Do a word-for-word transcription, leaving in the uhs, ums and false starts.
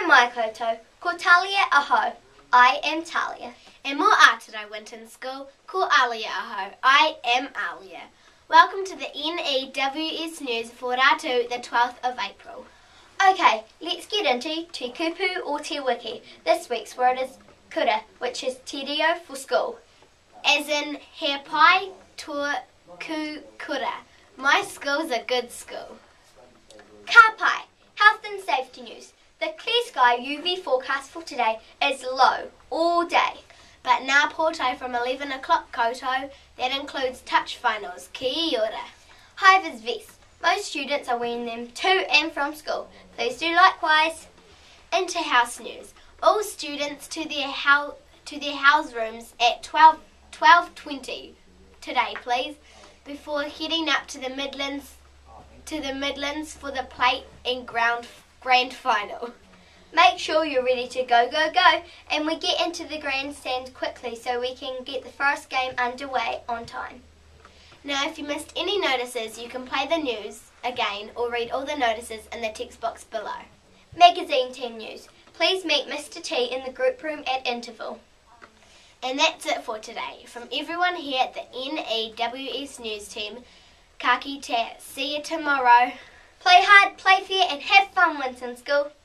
my koutou, ko Talia ahau. I am Talia. E mo a today Winton School, ko Arlia ahau. I am Arlia. Welcome to the N E W S news for Ratu, the twelfth of April. Okay, let's get into te kupu or te wiki. This week's word is kura, which is te reo for school. As in, he pai tor-ku kura. My school's a good school. Ka pai, health and safety news. The clear sky U V forecast for today is low all day. But now potae from eleven o'clock koutou, that includes touch finals. Kia ora. Hi VIZ Vests. Most students are wearing them to and from school. Please do likewise. InterHouse news. All students to their house to their house rooms at twelve twenty today, please, before heading up to the Midlands to the Midlands for the plate and ground grand final. Make sure you're ready to go, go, go, and we get into the grandstand quickly so we can get the first game underway on time. Now, if you missed any notices, you can play the news again or read all the notices in the text box below. Magazine team news. Please meet Mister T in the group room at interval. And that's it for today. From everyone here at the N E W S news team, ka kite. See you tomorrow. Play hard, play fair, and have fun, Winton School.